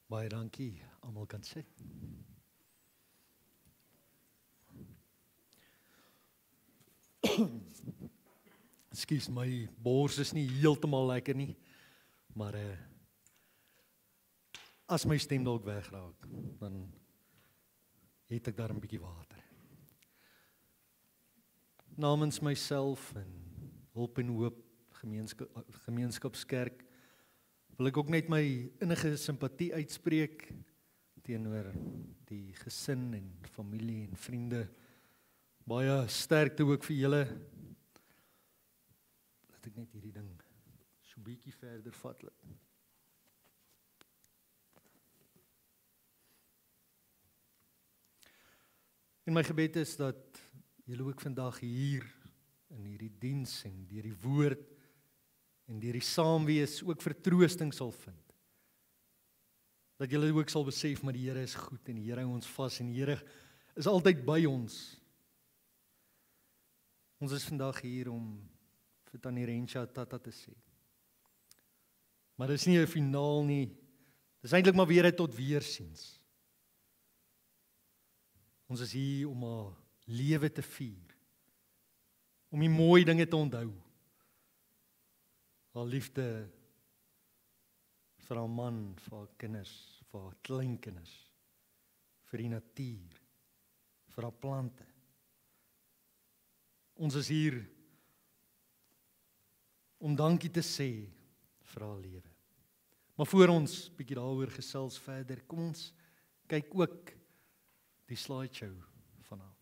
Baie dankie, almal kan sê. Ekskuus, my bors is nie heeltemal lekker nie, maar as my stem dalk wegraak, dan het ek daar 'n bietjie water. Namens myself en Hulp en Hoop gemeenskapskerk wil ek ook net my innige simpatie uitspreek teenoor die gesin en familie en vriende. Baie sterkte ook vir julle. Laat ek net hierdie ding so 'n bietjie verder vat. En my gebed is dat julle ook vandag hier in hierdie diens en deur die woord en deur die saamwees ook vertroosting sal vind. Dat julle ook sal besef maar die Here is goed en die Here hou ons vas en die Here is altyd by ons. Ons is vandag hier om vir Tannie Rensha tata te sê. Maar dis nie 'n finaal nie. Dis eintlik maar weer 'n tot weersiens. Ons is hier om haar lewe te vier. Om die mooi dinge te onthou. Haar liefde vir haar man, vir haar kinders, vir haar kleinkinders, vir die natuur, vir haar plante. Ons is hier om dankie te sê vir haar lewe. Maar voor ons bietjie daaroor gesels verder, kom ons kyk ook die slideshow van haar.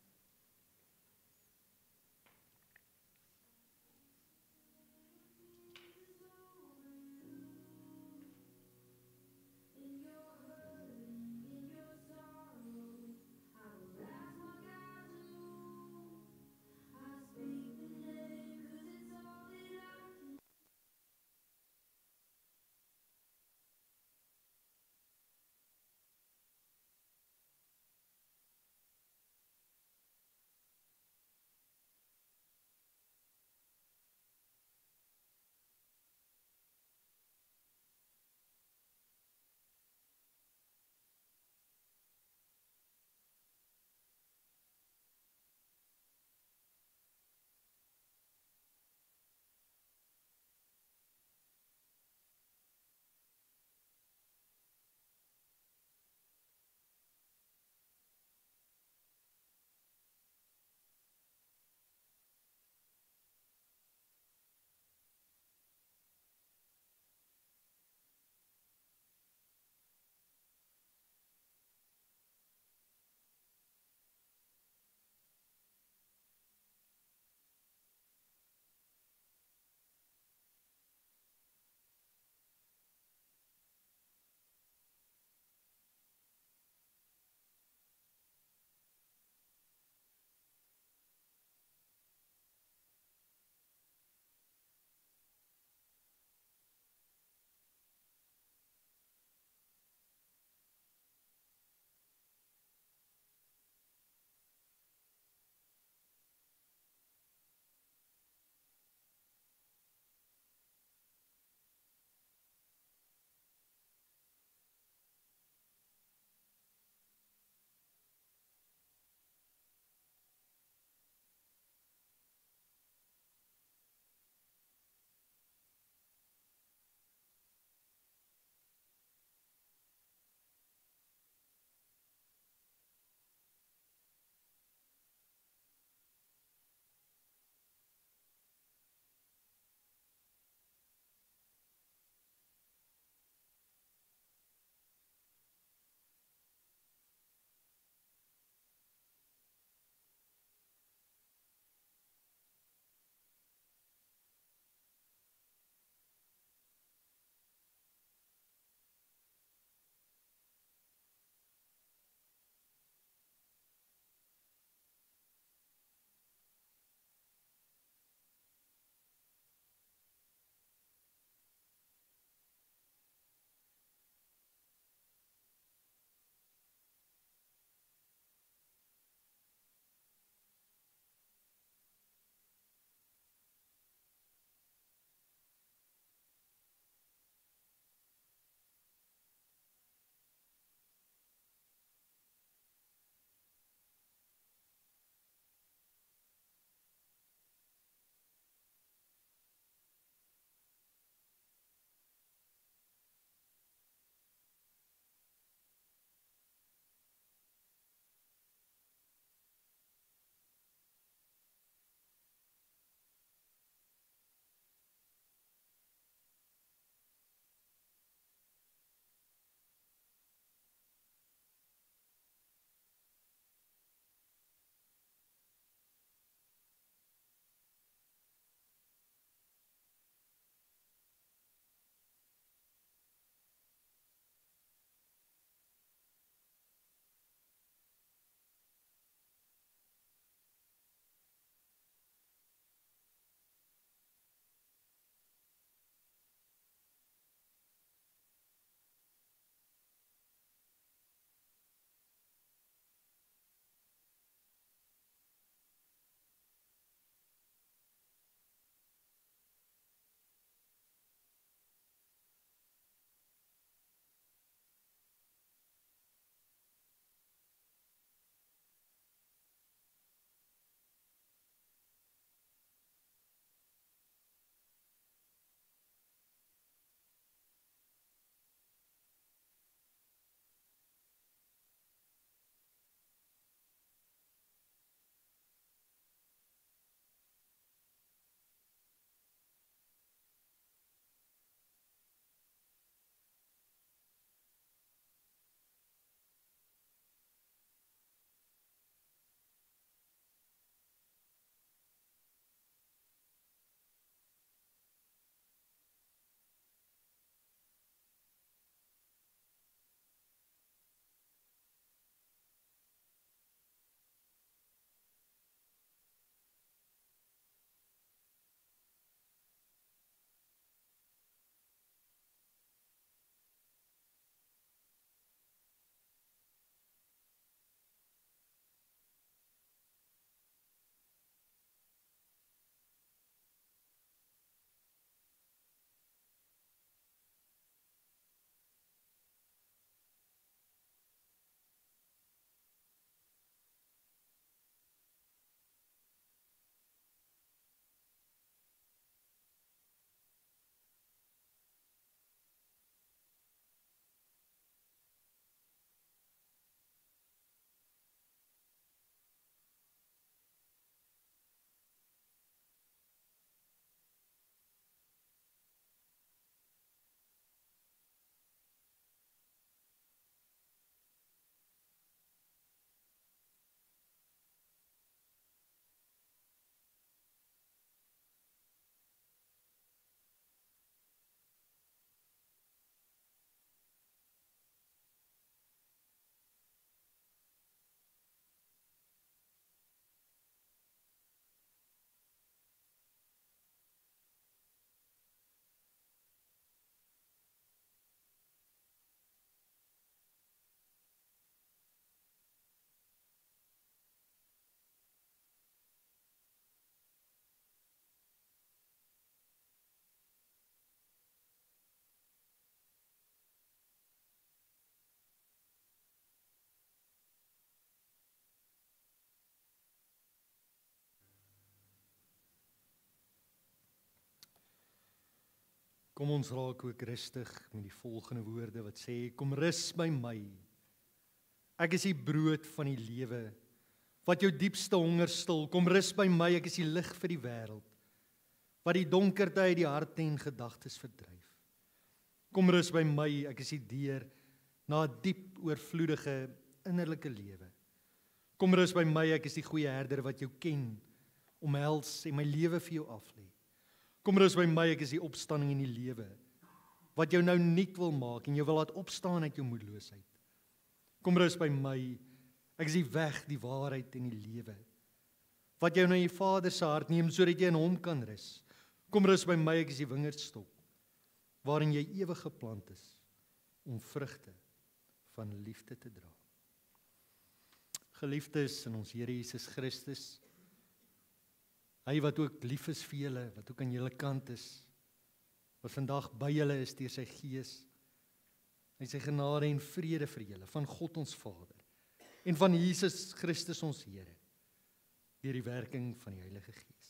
Kom ons raak ook rustig met die volgende woorde wat sê, kom rus by my. Ek is die brood van die lewe, wat jou diepste honger stil. Kom rus by my, ek is die lig vir die wêreld, wat die donkerte uit die harte en gedagtes verdryf. Kom rus by my, ek is die deur na 'n diep oorvloedige innerlike lewe. Kom rus by my, ek is die goeie herder wat jou ken, omhels en my lewe vir jou aflê. Kom rus by my, ek is die opstanding en die lewe, wat jou nou nuut wil maak en jou wil laat opstaan uit jou moedeloosheid. Kom rus by my, ek is die weg, die waarheid en die lewe, wat jou na die Vader se hart neem sodat jy in hom kan rus. Kom rus by my, ek is die wingerdstok, waarin jy ewig geplant is om vrugte van liefde te dra. Geliefdes in ons Here Jesus Christus, hy wat ook lief is vir julle, wat ook aan julle kant is, wat vandag by julle is deur sy Gees, hy sy genade en vrede vir julle, van God ons Vader, en van Jesus Christus ons Here, deur die werking van die Heilige Gees.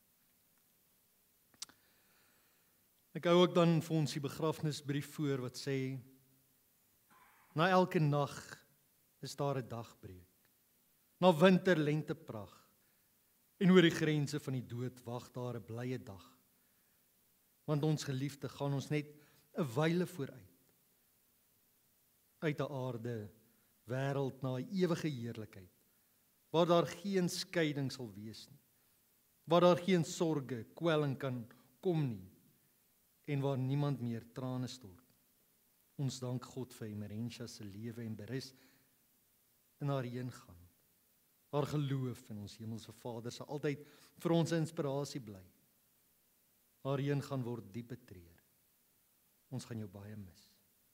Ek hou ook dan vir ons die begrafnisbrief voor wat sê, na elke nag is daar 'n dagbreek, na winter lente pragt, en oor die grense van die dood wag daar 'n blye dag, want ons geliefde gaan ons net 'n wyle vooruit, uit 'n aarde, wêreld na 'n ewige heerlikheid, waar daar geen skeiding sal wees nie, waar daar geen sorge, kwelling kan kom nie, en waar niemand meer trane stort. Ons dank God vir Emerentia se lewe en berus in haar heengaan. Haar geloof in ons hemelse Vader sal altyd vir ons inspirasie bly. Haar heengaan word diep betreur. Ons gaan jou baie mis.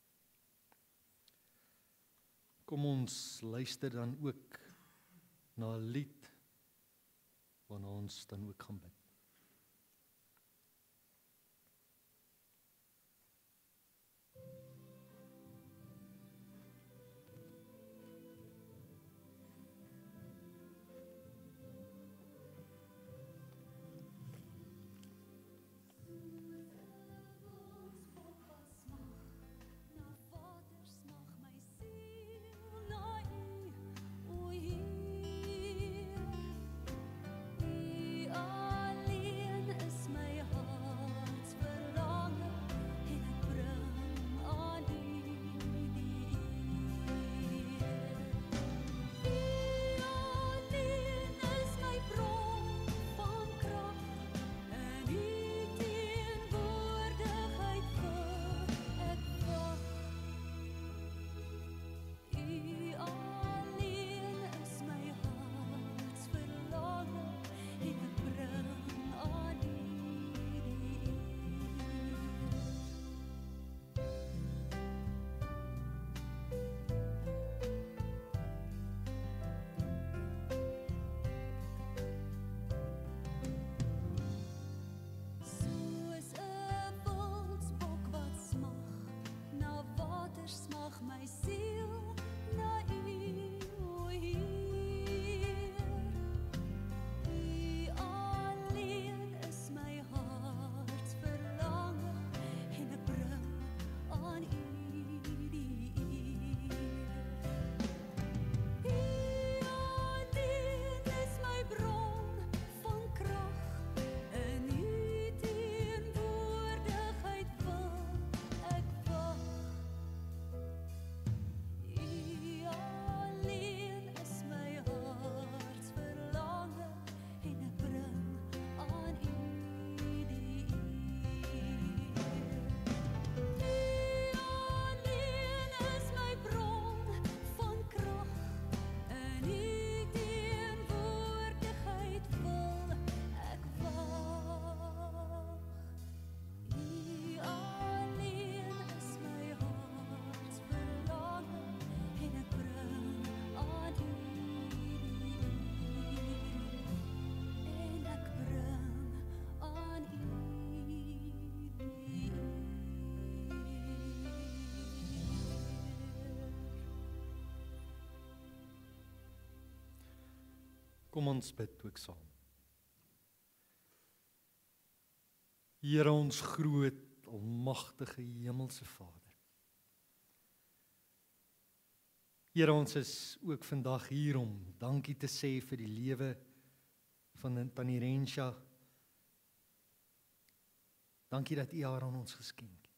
Kom ons luister dan ook na 'n lied waarna ons dan ook gaan bid. Kom ons bid ook saam. Here ons groot almagtige hemelse Vader. Here, ons is ook vandag hier om dankie te sê vir die lewe van Tannie Rensha. Dankie dat U haar aan ons geskenk het.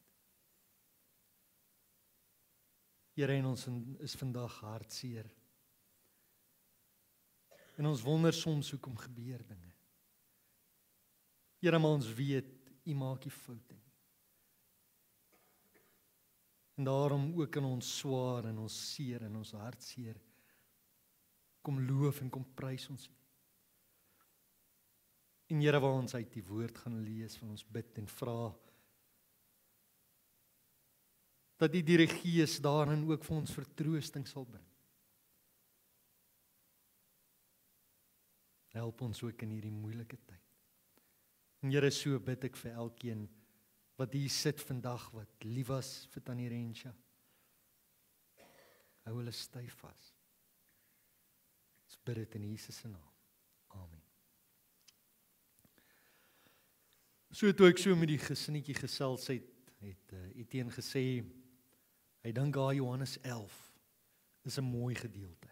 Here, en ons is vandag hartseer. En ons wonder soms hoekom gebeur dinge. Here, maar ons weet, U maak nie foute nie. En daarom ook in ons swaar en ons seer en ons hartseer, kom loof en kom prys ons U. En Here, waar ons uit die woord gaan lees, van ons bid en vra, dat die Gees daarin ook vir ons vertroosting sal bring. Help ons ook in hierdie moeilike tyd. En Here, so bid ek vir elkeen wat hier sit vandag, wat lief was vir Tannie Rensha. Hou hulle styf vas. Ons bid dit in Jesus se naam. Amen. So toe ek so met die gesinnetjie gesels het Etienne gesê, hy dink daar Johannes 11 is 'n mooi gedeelte.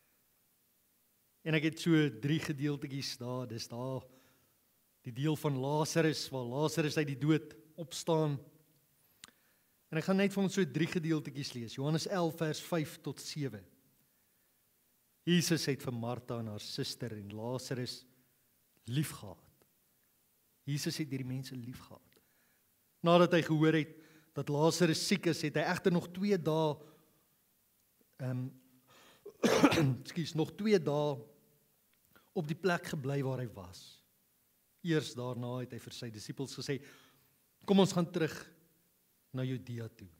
En ek het so 3 gedeeltetjies daar, dis daar die deel van Lazarus, waar Lazarus uit die dood opstaan. En ek gaan net vir ons so 3 gedeeltetjies lees. Johannes 11 vers 5 tot 7. Jesus het vir Martha en haar suster en Lazarus liefgehad. Jesus het hierdie mense liefgehad. Nadat hy gehoor het dat Lazarus siek is, het hy egter nog 2 dae nog 2 dae op die plek gebly waar hy was. Eers daarna het hy vir sy disippels gesê, kom ons gaan terug na Judea toe.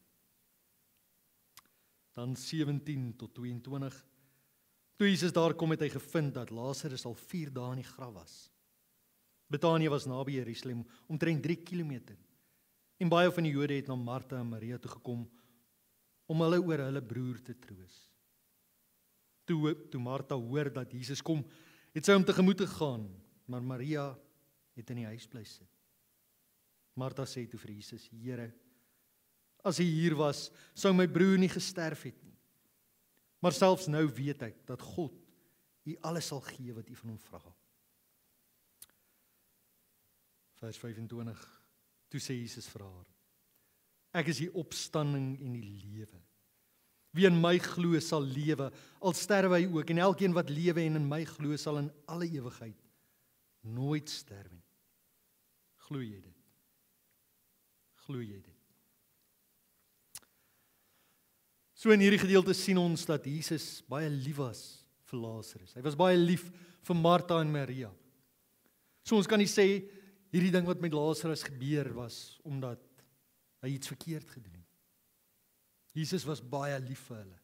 Dan 17 tot 22. Toe Jesus daar kom, het hy gevind dat Lazarus al 4 dae in die graf was. Betanië was naby Jerusalem, omtrent 3 kilometer. En baie van die Jode het na Martha en Maria toe gekom om hulle oor hulle broer te troos. Toe Martha hoor dat Jesus kom, het sy hom tegemoet gegaan, maar Maria het in die huis bly sit. Martha sê toe vir Jesus, Here, as U hier was, sou my broer nie gesterf het nie. Maar selfs nou weet ek dat God U alles sal gee wat U van hom vra. Vers 25. Toe sê Jesus vir haar, ek is die opstanding en die lewe. Wie in my glo sal lewe, al sterwe hy ook, en elkeen wat lewe en in my glo sal in alle ewigheid nooit sterwe nie. Glo jy dit? Glo jy dit? So in hierdie gedeelte sien ons dat Jesus baie lief was vir Lazarus. Hy was baie lief vir Martha en Maria. So ons kan nie sê hierdie ding wat met Lazarus gebeur was omdat hy iets verkeerd gedoen het. Jesus was baie lief vir hulle.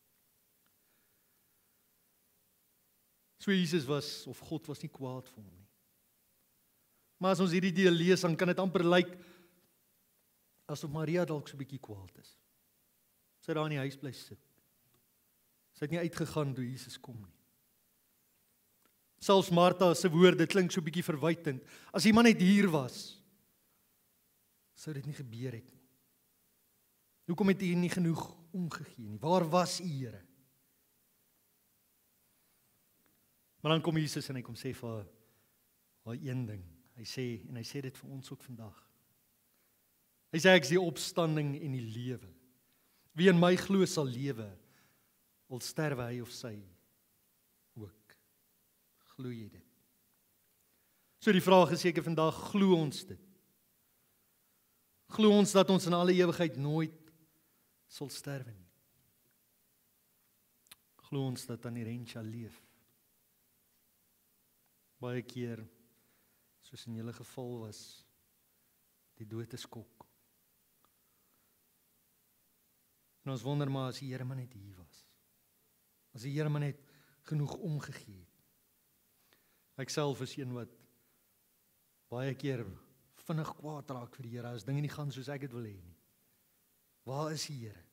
So Jesus was, of God was nie kwaad vir hom nie. Maar as ons hierdie deel lees, dan kan dit amper lyk asof Maria dalk so 'n bietjie kwaad is. Sy daar in die huis bly sit. Sy het nie uitgegaan toe Jesus kom nie. Selfs Martha se woorde klink so 'n bietjie verwytend. As iemand net hier was, sou dit nie gebeur het nie. Hoekom het U nie genoeg omgegee nie? Waar was U, Here? Maar dan kom Jesus en hy kom sê vir haar een ding. Hy sê dit vir ons ook vandag. Hy sê ek is die opstanding en die lewe. Wie in my glo sal lewe, al sterwe hy of sy ook. Glo jy dit? So die vraag is seker vandag, glo ons dit? Glo ons dat ons in alle ewigheid nooit sal sterwe nie? Glo ons dat Tannie Rensha leef? Baie keer, soos in julle geval was, die dood 'n skok. En ons wonder maar as die Here maar net hier was. As die Here maar net genoeg omgegee het. Ek self is een wat baie keer vinnig kwaad raak vir die Here as dinge nie gaan soos ek dit wil hê nie. Waar is die Here?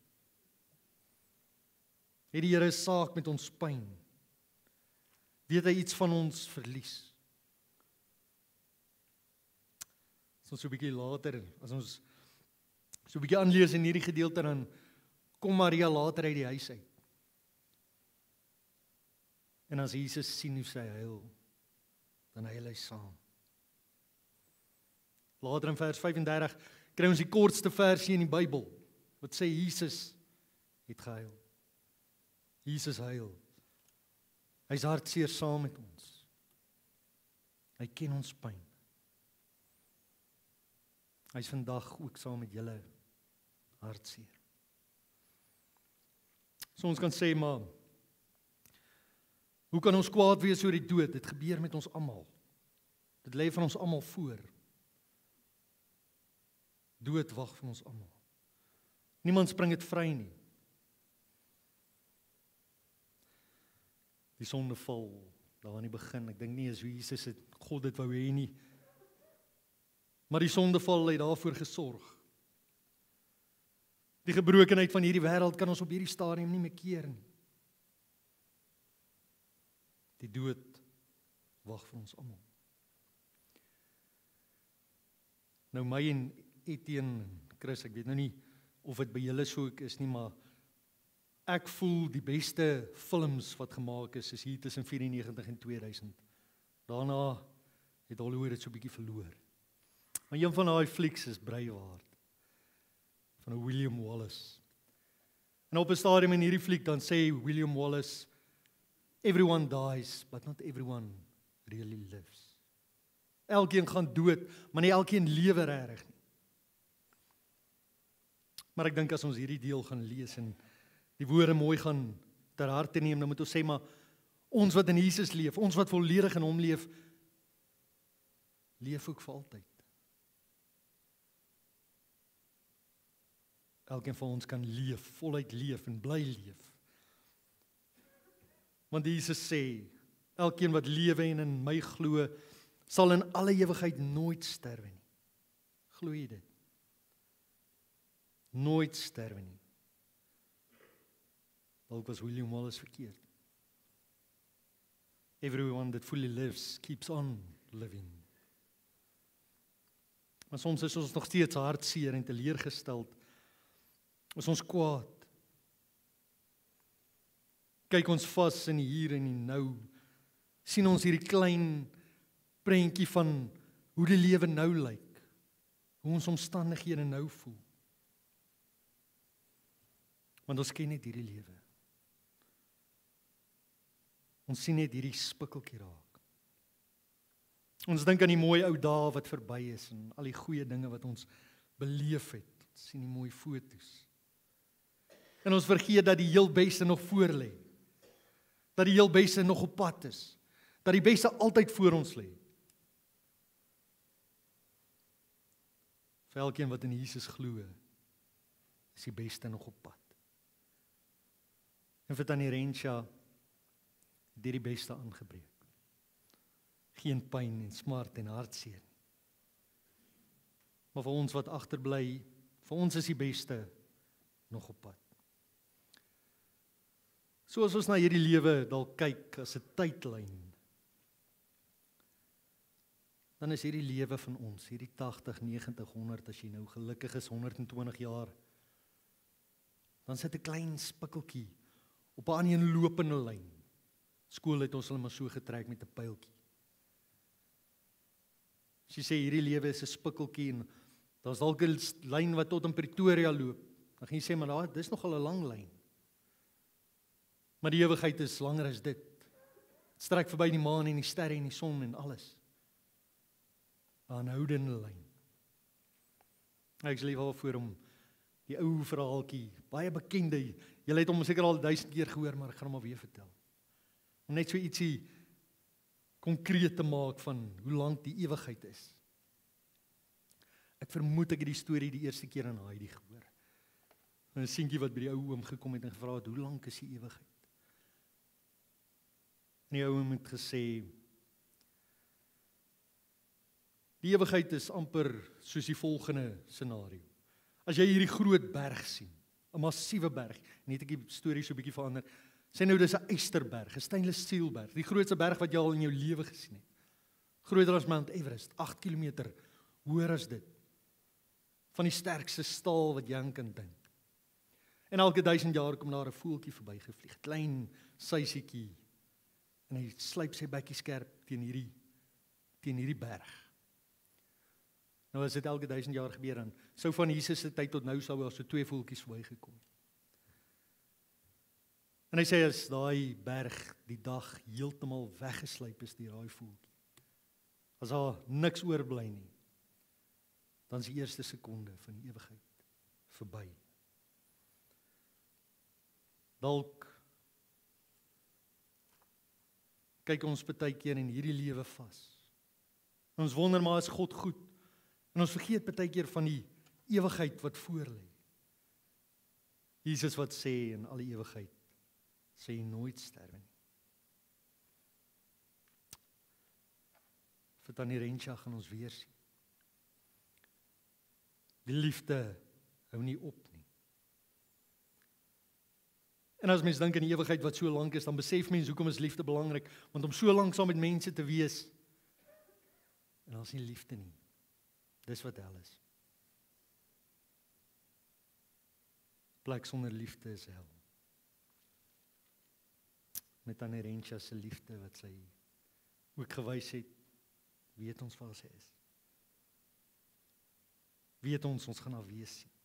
Het die Here 'n saak met ons pyn? Weet hy iets van ons verlies? As ons so 'n bietjie later, as ons So 'n bietjie aanlees in hierdie gedeelte, dan kom Maria later uit die huis uit. En as Jesus sien hoe sy huil, dan huil hy saam. Later in vers 35 kry ons die kortste versie in die Bybel, wat sê Jesus het gehuil. Jesus huil. Hy's hartseer saam met ons. Hy ken ons pyn. Hy's vandag ook saam met julle hartseer. So ons kan sê, maar hoe kan ons kwaad wees oor die dood? Dit gebeur met ons almal. Dit lê van ons almal voor. Dood wag van ons almal. Niemand spring dit vry nie. Die sondeval daar aan die begin, ek dink nie is hoe Jesus het God dit wou hê nie. Maar die sondeval het daarvoor gesorg. Die gebrokenheid van hierdie wêreld kan ons op hierdie stadium nie meer keer nie. Die dood wag vir ons almal. Nou my en Etienne en Chris, ek weet nou nie of dit by julle so is nie, maar ek voel die beste films wat gemaak is hier tussen 94 en 2000. Daarna het Hollywood dit so 'n bietjie verloor. Maar een van daai flieks is Braveheart van William Wallace. En op 'n stadium in hierdie fliek dan sê William Wallace, everyone dies, but not everyone really lives. Elkeen gaan dood, maar nie elkeen lewe regtig nie. Maar ek dink as ons hierdie deel gaan lees en die woorde mooi gaan ter harte neem, dan moet ons sê, maar ons wat in Jesus leef, ons wat volledig in hom leef, leef ook vir altyd. Elkeen van ons kan leef, voluit leef en bly leef. Want Jesus sê, elkeen wat lewe en in my glo, sal in alle ewigheid nooit sterwe nie. Glo jy dit? Nooit sterwe nie. Dalk was William Wallace verkeerd. Everyone that fully lives keeps on living. Maar soms is ons nog steeds hartseer en teleurgesteld. Is ons kwaad. Kyk ons vas in die hier en die nou. Sien ons hierdie klein prentjie van hoe die lewe nou lyk. Hoe ons omstandighede nou voel. Want ons ken net hierdie lewe. Ons sien net hierdie spikkeltjie raak. Ons dink aan die mooi ou dae wat verby is en al die goeie dinge wat ons beleef het. Ons sien die mooi foto's. En ons vergeet dat die heel beste nog voor lê. Dat die heel beste nog op pad is. Dat die beste altyd voor ons lê. Vir elkeen wat in Jesus glo, is die beste nog op pad. En vir Tannie Rensha het die beste aangebreek. Geen pyn en smart en hartseer nie. Maar vir ons wat agterbly, vir ons is die beste nog op pad. So as ons na hierdie lewe dalk kyk as 'n tydlyn, dan is hierdie lewe van ons, hierdie 80, 90, 100, as jy nou gelukkig is 120 jaar, dan sit 'n klein spikkeltjie op 'n aaneenlopende lyn. Skool het ons hulle maar so getrek met 'n pyltjie. As jy sê hierdie lewe is 'n spikkeltjie en daar's dalk 'n lyn wat tot in Pretoria loop, dan gaan jy sê maar dis nogal 'n lang lyn. Maar die ewigheid is langer as dit. Dit strek verby die maan en die sterre en die son en alles. 'n Aanhoudende lyn. Ek is lief daarvoor om die ou verhaaltjie, baie bekende, julle het hom seker al 1000 keer gehoor, maar ek gaan hom maar weer vertel. Om net so ietsie konkreet te maak van hoe lank die ewigheid is. Ek vermoed ek het die storie die eerste keer in Heidi gehoor. 'n Seentjie wat by die ou oom gekom het en gevra het, hoe lank is die ewigheid? En die ou oom het gesê, die ewigheid is amper soos die volgende scenario. As jy hierdie groot berg sien, 'n massiewe berg, net ek die storie so 'n bietjie verander, sê nou dis 'n ysterberg, 'n stainless steel berg, die grootste berg wat jy al in jou lewe gesien het. Groter as Mount Everest, 8 kilometer, hoër as dit. van die sterkste staal wat jy aan kan dink. En elke 1000 jaar kom daar 'n voeltjie verbygevlieg, klein suisietjie, en hy slyp sy bekkie skerp teen hierdie berg. Nou as dit elke 1000 jaar gebeur, dan sou van Jesus se tyd tot nou sou daar so 2 voeltjies verbygekom het. En hy sê as daai berg die dag heeltemal weggeslyp is deur daai voeltjie, as daar niks oorbly nie, dan is die eerste sekonde van die ewigheid verby. Dalk kyk ons baie keer in hierdie lewe vas. En ons wonder maar is God goed? En ons vergeet baie keer van die ewigheid wat voor lê. Jesus wat sê in alle ewigheid, sê jy nooit sterwe nie. Vir Tannie Rensha gaan ons weer sien. Die liefde hou nie op nie. En as mens dink aan die ewigheid wat so lank is, dan besef mens hoekom is liefde belangrik, want om so lank saam met mense te wees, en daar is nie liefde nie. Dis wat hel is. Plek sonder liefde is hel. Met Tannie Rensha se liefde wat sy ook gewys het, weet ons waar sy is. Weet ons gaan haar wees sien.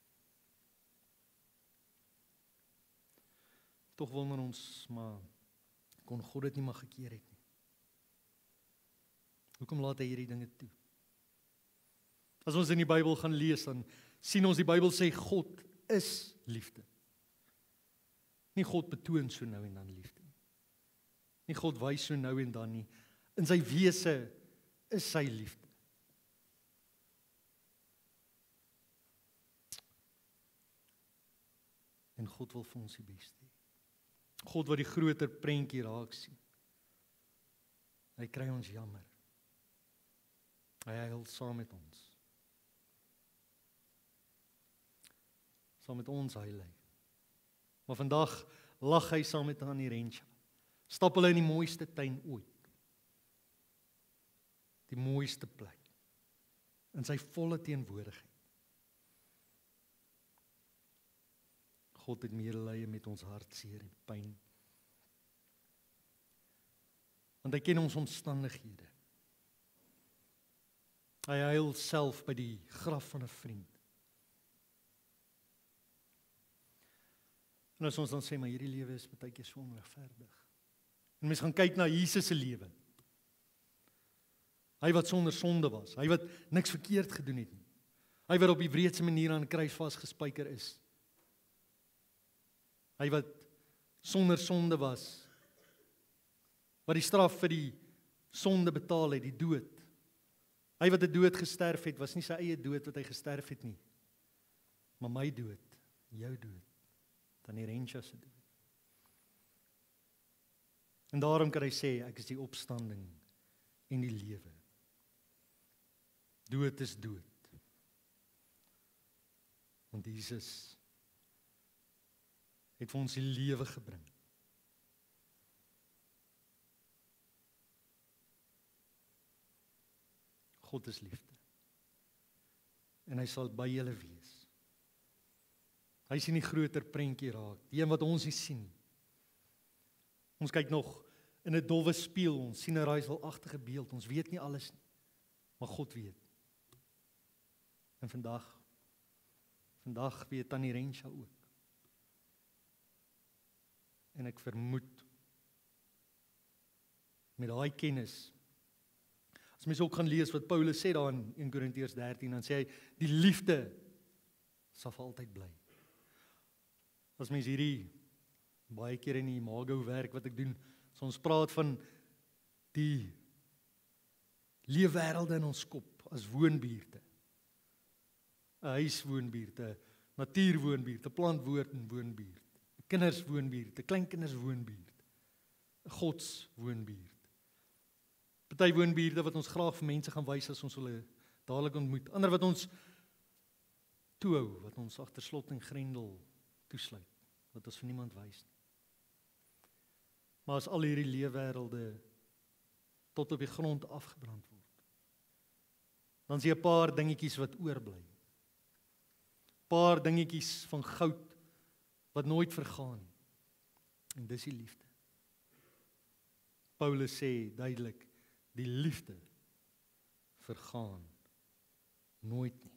Tog wonder ons, maar kon God dit nie maar gekeer het nie? Hoekom laat hy hierdie dinge toe? As ons in die Bybel gaan lees, dan sien ons die Bybel sê God is liefde. Nie God betoon so nou en dan liefde nie. Nie God wys so nou en dan nie. In sy wese is sy liefde. En God wil vir ons die beste hê. God wat die groter prentjie raak sien. Hy kry ons jammer. Hy huil saam met ons. Saam met ons huil hy. Maar vandag lag hy saam met Tannie Rensha. Stap hulle in die mooiste tuin ooit. Die mooiste plek. In sy volle teenwoordigheid. God het medelee met ons hartseer en pyn. Want hy ken ons omstandighede. Hy huil self by die graf van 'n vriend. En as ons dan sê, maar hierdie lewe is baie keer so onregverdig. En mens gaan kyk na Jesus se lewe. Hy wat sonder sonde was, hy wat niks verkeerd gedoen het nie. Hy wat op die wreedste manier aan 'n kruis vasgespijker is. Hy wat sonder sonde was, wat die straf vir die sonde betaal het, die dood. Hy wat 'n dood gesterf het, was nie sy eie dood wat hy gesterf het nie, maar my dood, jou dood, Tannie Rensha se dood. En daarom kan hy sê, ek is die opstanding en die lewe. Dood is dood. Want Jesus het vir ons die lewe gebring. God is liefde. En hy sal by julle wees. Hy sien die groter prentjie raak, die een wat ons nie sien nie. Ons kyk nog in 'n dowwe spieël, ons sien 'n raaiselagtige beeld, ons weet nie alles nie, maar God weet. En vandag weet Tannie Rensha ook. En ek vermoed, met daai kennis, as mens ook gaan lees wat Paulus sê daar in 1 Korintiërs 13, dan sê hy, die liefde sal vir altyd bly. As mens hierdie baie keer in die Imago werk wat ek doen, so ons praat van die leefwêrelde in ons kop as woonbuurte. 'n Huiswoonbuurt, 'n natuurwoonbuurt, 'n plantwoonbuurt, 'n kinderswoonbuurt, 'n kleinkinderswoonbuurt, 'n godswoonbuurt. Party woonbuurte wat ons graag vir mense gaan wys as ons hulle dadelik ontmoet. Ander wat ons toehou, wat ons agter slot en grendel toesluit, wat ons vir niemand wys nie. Maar as al hierdie leefwêrelde tot op die grond afgebrand word, dan is hier 'n paar dingetjies wat oorbly. Paar dingetjies van goud wat nooit vergaan nie. En dis die liefde. Paulus sê duidelik, die liefde vergaan nooit nie.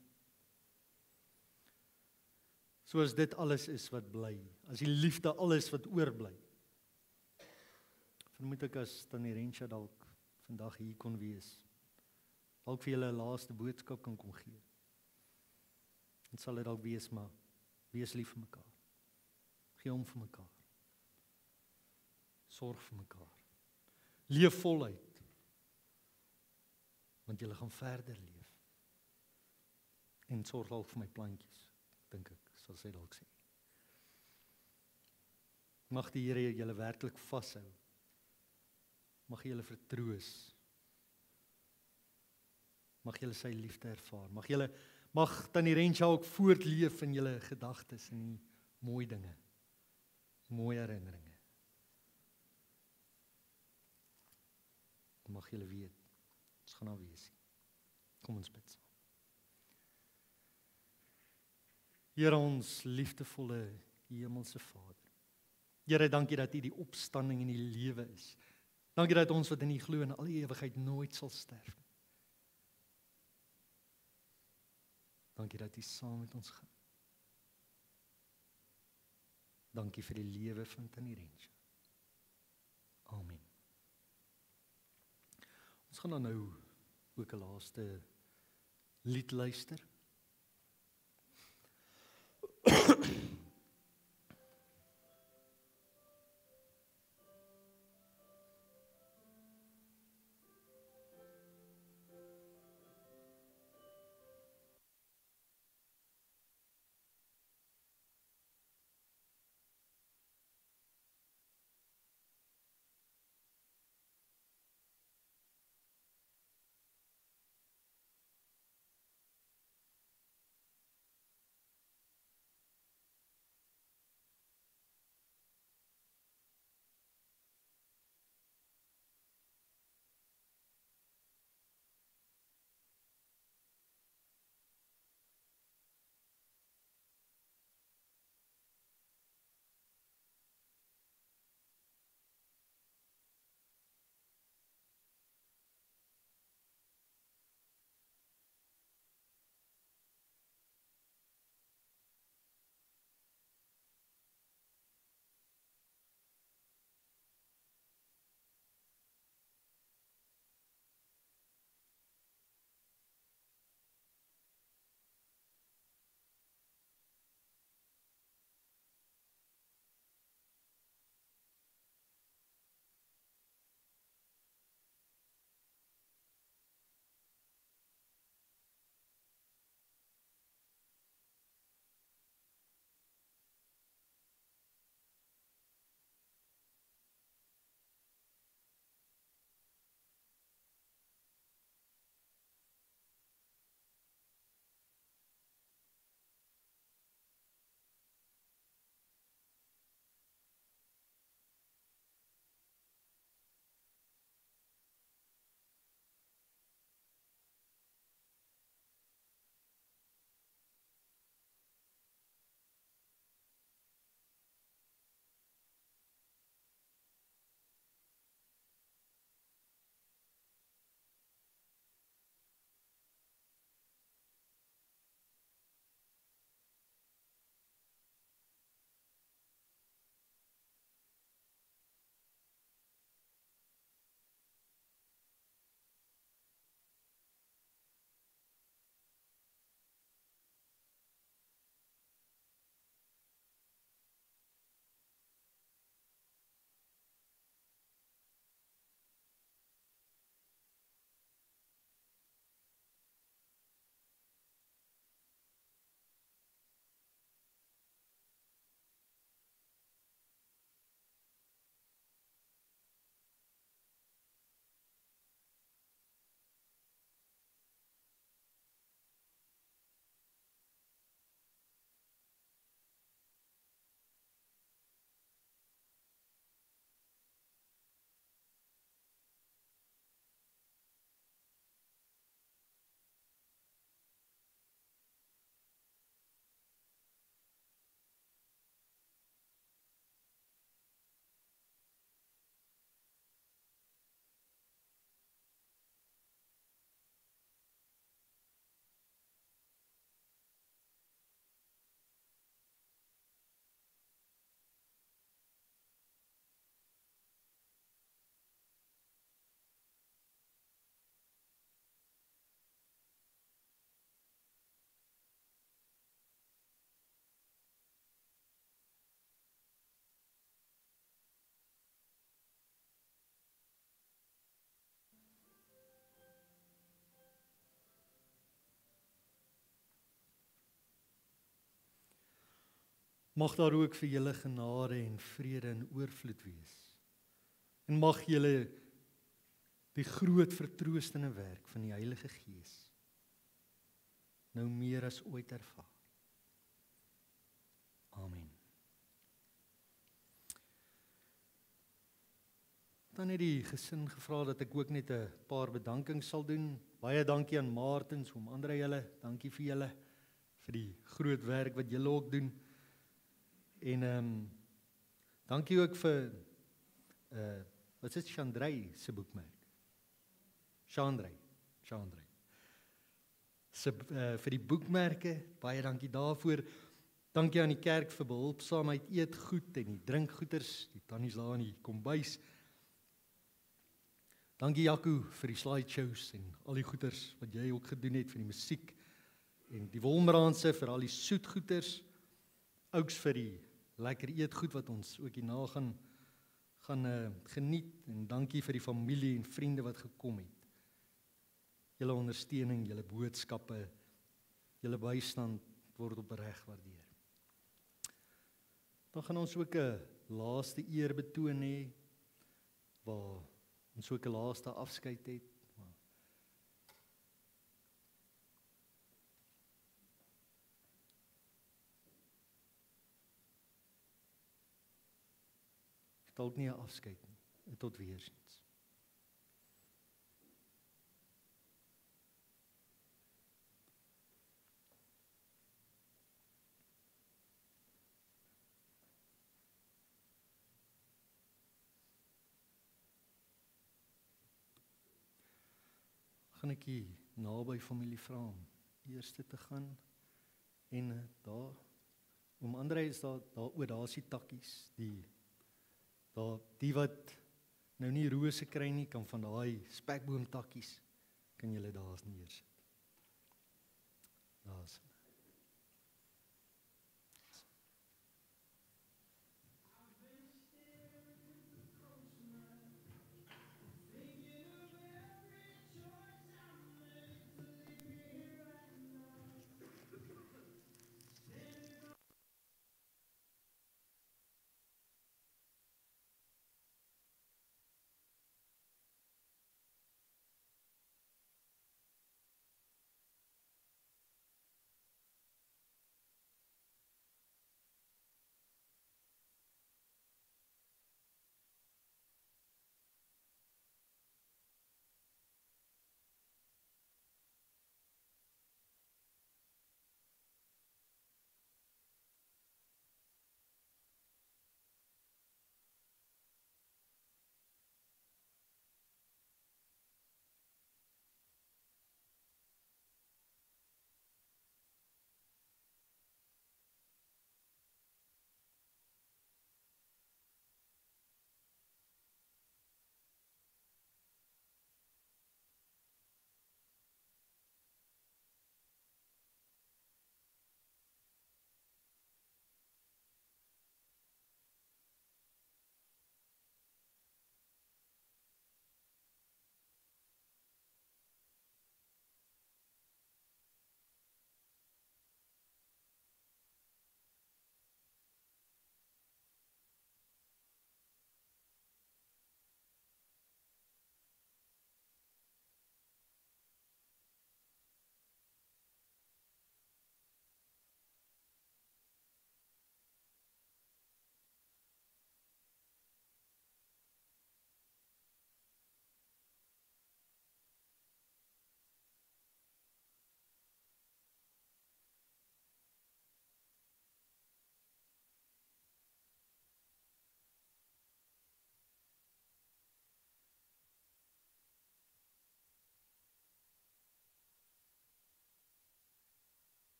Soos dit alles is wat bly, as die liefde alles wat oorbly. Vermoed ek as Tannie Rensha dalk vandag hier kon wees, dalk vir julle 'n laaste boodskap kan kom gee. En sal dit dalk wees, maar wees lief vir mekaar. Gee om vir mekaar. Sorg vir mekaar. Leef voluit. Want julle gaan verder leef. En sorg dalk vir my plantjies, dink ek, sal sy dalk sê. Mag die Here julle werklik vashou. Mag julle vertroos. Mag julle sy liefde ervaar. Mag Tannie Rensha ook voortleef in julle gedagtes en die mooi dinge. Mooi herinneringe. Mag julle weet, ons gaan daar wees. Kom ons bid saam. Here, ons liefdevolle hemelse Vader. Here, dankie dat U die opstanding en die lewe is. Dankie dat ons wat in U glo in al die ewigheid nooit sal sterf nie. Dankie dat U saam met ons gaan. Dankie vir die lewe van Tannie Rensha. Amen. Ons gaan dan nou ook 'n laaste lied luister. Mag daar ook vir julle genade en vrede in oorvloed wees. En mag julle die groot vertroostende werk van die Heilige Gees nou meer as ooit ervaar. Amen. Dan het die gesin gevra dat ek ook net 'n paar bedankings sal doen. Baie dankie aan Martens, oom Andre julle, dankie vir julle, vir die groot werk wat julle ook doen. En dankie ook vir, wat is dit, Chandrey se boekmerk? Chandrey. Vir die boekmerke, baie dankie daarvoor. Dankie aan die kerk vir behulpsaamheid, eetgoed en die drinkgoeders, die tannies daar in die kombuis. Dankie Jaco vir die slideshows en al die goeders wat jy ook gedoen het vir die musiek en die Wolmeraanse vir al die soetgoeders, ouks vir die lekker eetgoed wat ons ook hierna gaan geniet en dankie vir die familie en vriende wat gekom het. Julle ondersteuning, julle boodskappe, julle bystand word opreg waardeer. Dan gaan ons ook 'n laaste eerbetoon hê waar ons ook 'n laaste afskeid het. Dalk nie 'n afskeid nie, tot weersiens. Gaan ek hier naby familie vra om eerste te gaan en daar oom Andre is daar is die takkies, die wat nou nie rose kry nie, kan van daai spekboomtakkies kan julle daar neersit. Daar's